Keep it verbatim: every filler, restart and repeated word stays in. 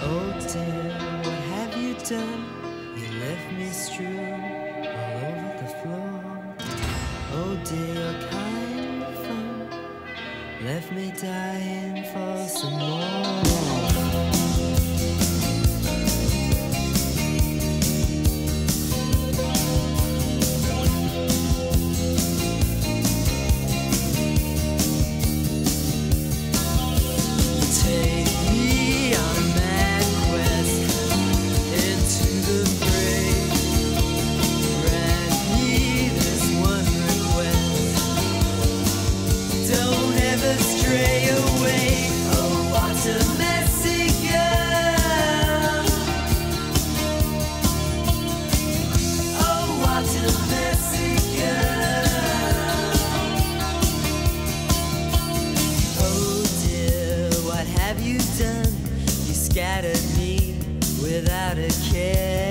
Oh dear, what have you done? You left me strewn all over the floor. Oh dear, your kind fun left me dying for some more. Stray away, oh what a messy girl. Oh what a messy girl. Oh dear, what have you done? You scattered me without a care.